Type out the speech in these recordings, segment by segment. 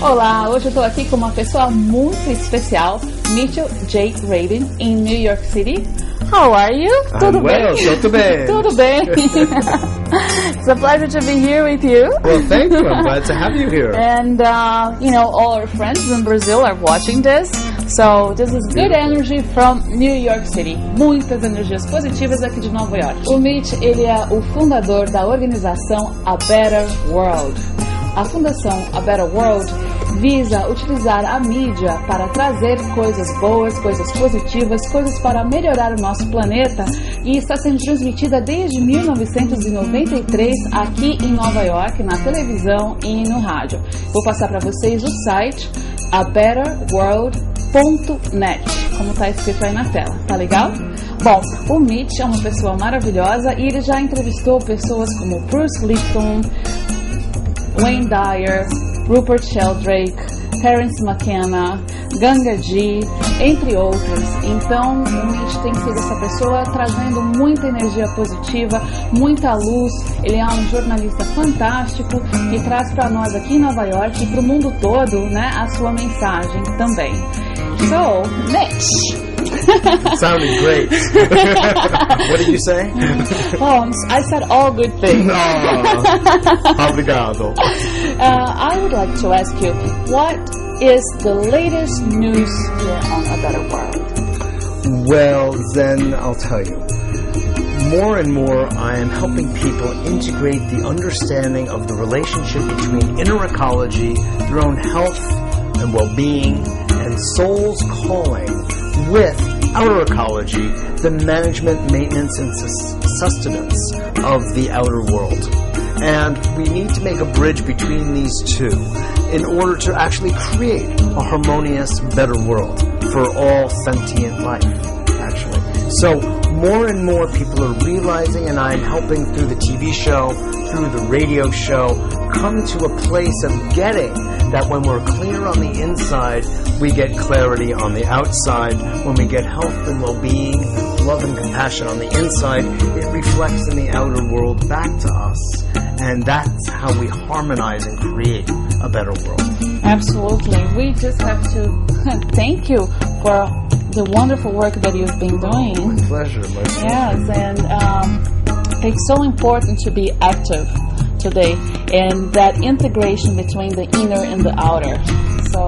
Olá, hoje eu estou aqui com uma pessoa muito especial, Mitchell J. Rabin, em New York City. How are you? Tudo bem? Tudo bem. Tudo bem. It's a pleasure to be here with you. Well, thank you. I'm glad to have you here. And, all our friends in Brazil are watching this. So, this is good energy from New York City. Muitas energias positivas aqui de Nova York. O Mitch, ele é o fundador da organização A Better World. A fundação A Better World visa utilizar a mídia para trazer coisas boas, coisas positivas, coisas para melhorar o nosso planeta, e está sendo transmitida desde 1993 aqui em Nova York, na televisão e no rádio. Vou passar para vocês o site abetterworld.net, como está escrito aí na tela, tá legal? Bom, o Mitch é uma pessoa maravilhosa e ele já entrevistou pessoas como Bruce Lipton, Wayne Dyer, Rupert Sheldrake, Terence McKenna, Ganga G, entre outros. Então, o Mitch tem sido essa pessoa trazendo muita energia positiva, muita luz. Ele é um jornalista fantástico que traz para nós aqui em Nova York e para o mundo todo, né, a sua mensagem também. So, Mitch. Sounded great. What did you say? Oh, I said all good things. Obrigado. I would like to ask you, what is the latest news here on A Better World? Well, then I'll tell you. More and more, I am helping people integrate the understanding of the relationship between inner ecology, their own health and well-being, and soul's calling with outer ecology, the management, maintenance, and sustenance of the outer world. And we need to make a bridge between these two in order to actually create a harmonious, better world for all sentient life, actually. So more and more people are realizing, and I'm helping through the TV show, through the radio show, come to a place of getting that when we're clear on the inside, we get clarity on the outside. When we get health and well-being, love and compassion on the inside, it reflects in the outer world back to us. And that's how we harmonize and create a better world. Absolutely. We just have to thank you for the wonderful work that you've been doing. My pleasure. Yes, and it's so important to be active today, and that integration between the inner and the outer. So,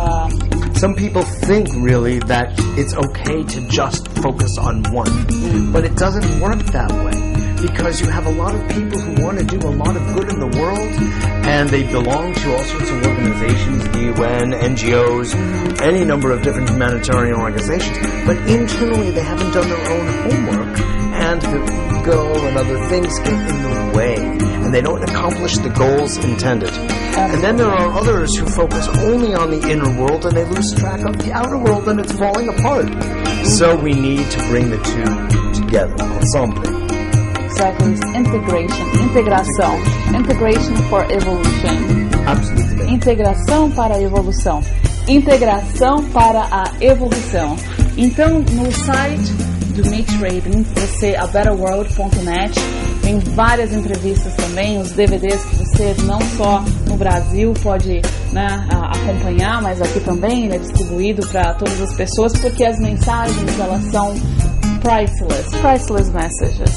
some people think really that it's okay to just focus on one, but it doesn't work that way, because you have a lot of people who want to do a lot of good in the world, and they belong to all sorts of organizations, the UN, NGOs, any number of different humanitarian organizations, but internally they haven't done their own homework, and the ego and other things get in the way, and they don't accomplish the goals intended. And then there are others who focus only on the inner world, and they lose track of the outer world, and it's falling apart. So we need to bring the two together, ensemble. Exactly, integration, integração, integration for evolution. Absolutely. Integração para a evolução. Integração para a evolução. Então, no site do Mitch Rabin, você, abetterworld.net, tem várias entrevistas também, os DVDs que você não só no Brasil pode, né, acompanhar, mas aqui também ele é distribuído para todas as pessoas, porque as mensagens, elas são priceless messages.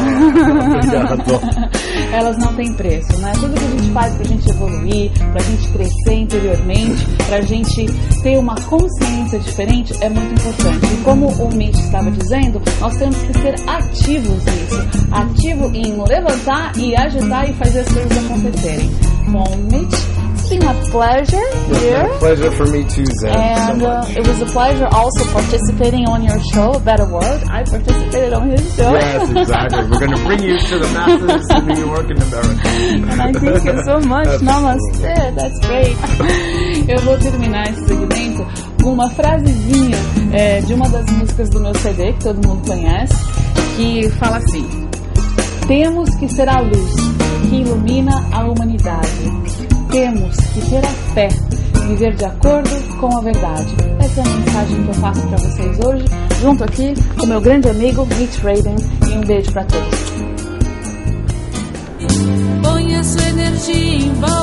Elas não têm preço, né? Tudo que a gente faz pra gente evoluir, pra gente crescer interiormente, pra gente ter uma consciência diferente é muito importante. E como o Mitch estava dizendo, nós temos que ser ativos nisso. Ativo em levantar e agitar e fazer as coisas acontecerem. Bom, Mitch, it's been a pleasure here. It's a pleasure for me too, Zen. And it was a pleasure also participating on your show, Better World. I participated on his show. Yes, exactly. We're going to bring you to the masses in New York and America. And I thank you so much. Namaste. That's great. Eu vou terminar esse segmento com uma frasezinha de uma das músicas do meu CD, que todo mundo conhece, que fala assim: temos que ser a luz que ilumina a humanidade. Temos que ter a fé, viver de acordo com a verdade. Essa é a mensagem que eu faço para vocês hoje, junto aqui com meu grande amigo Mitch Rabin, e um beijo para todos. Ponha sua energia em volta.